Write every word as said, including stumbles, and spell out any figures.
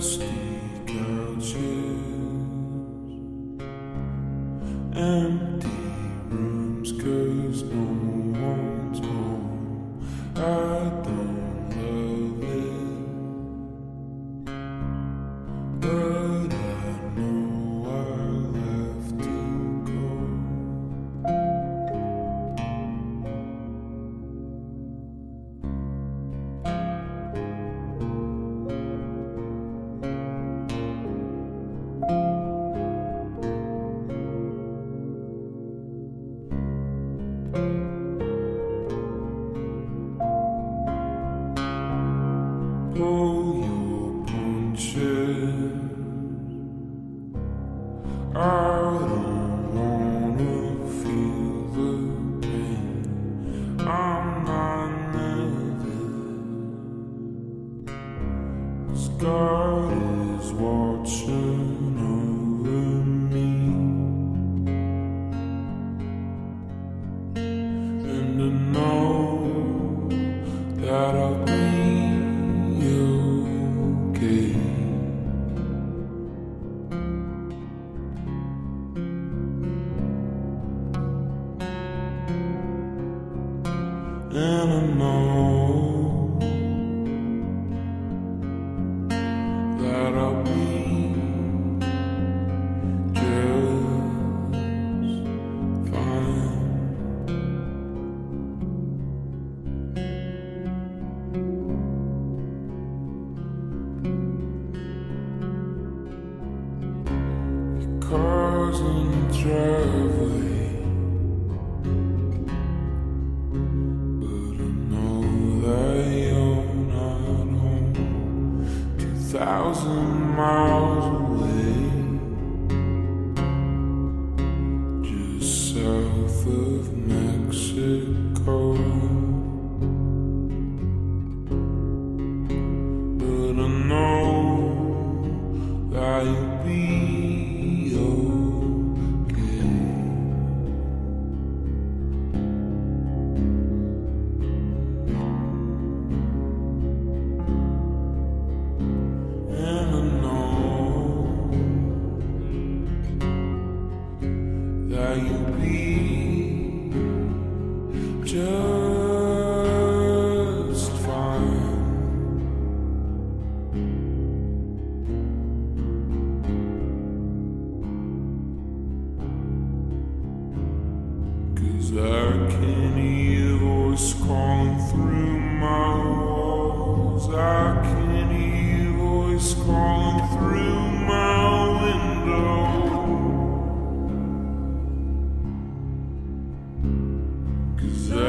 dusty couches, empty rooms, 'cause no one's home. I don't love it, but I know I'll have to go. Pull your punches, I don't wanna feel the pain. I'm not nervous, 'cause God is watching over me, and I know that I'll be okay. And I know that I'll be just fine. Cars in the driveway, but I know that you're not home. Two thousand miles away, just south of Mexico. But I know that you'll be that you'll be just fine. 'Cause I can hear your voice calling through my walls. I can hear your voice calling through my window. 'Cause I